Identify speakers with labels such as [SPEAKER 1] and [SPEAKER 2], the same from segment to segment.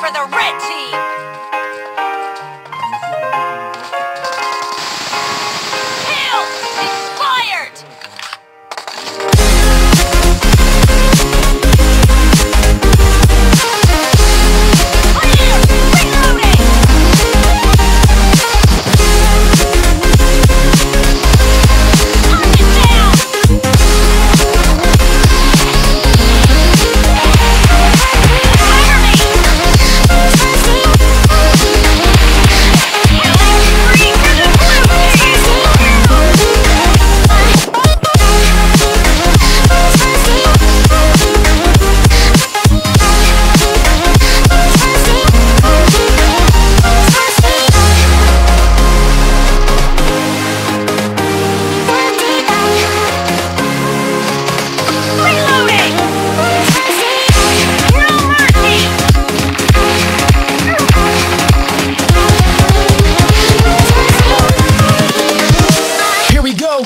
[SPEAKER 1] for the red team! Kill! Expired! Clear! Reloading! Target down! Fire me! Killing spree for the blue team! Reloading! No mercy!
[SPEAKER 2] Here we go.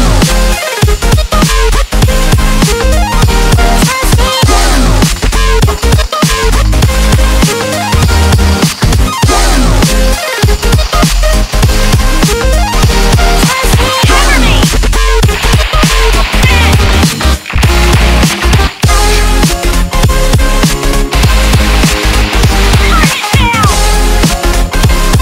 [SPEAKER 1] Cover me! Target down!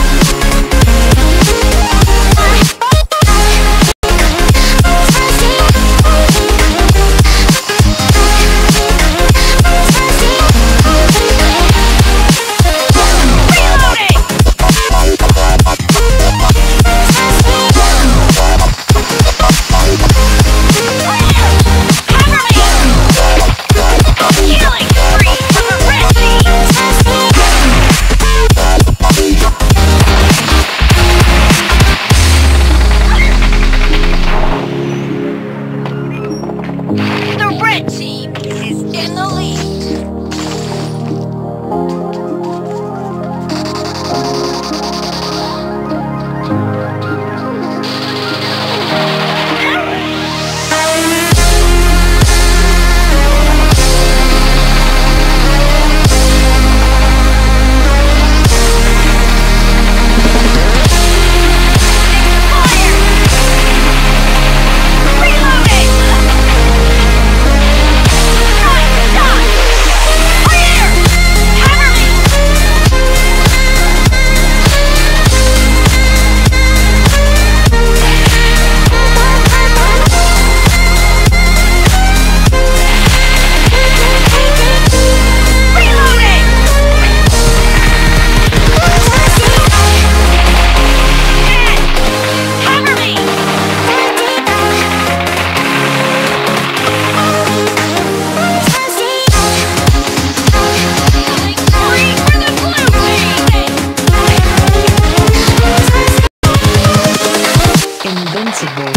[SPEAKER 1] Reloading! Clear! Cover me! Killing spree for the red team! The red team is in the lead. Reloading! Shot! Clear! Cover me! Reloading! Dead! Cover me! Killing spree for the blue team!
[SPEAKER 3] Invincible.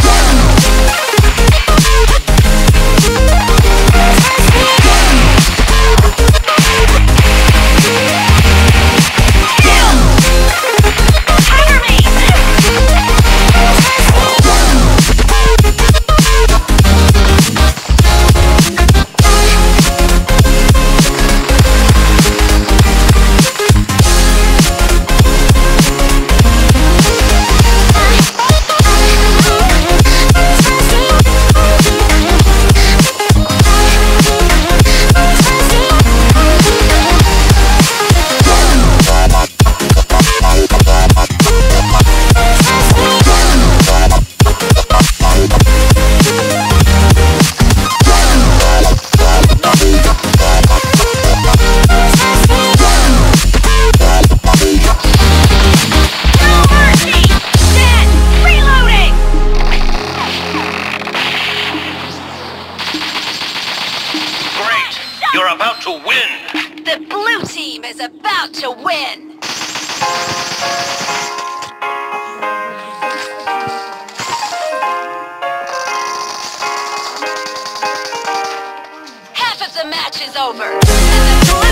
[SPEAKER 1] Kill! Cover me! No mercy! Dead! Reloading!
[SPEAKER 4] Great! You're about to win!
[SPEAKER 1] The blue team is about to win! Half of the match is over, and the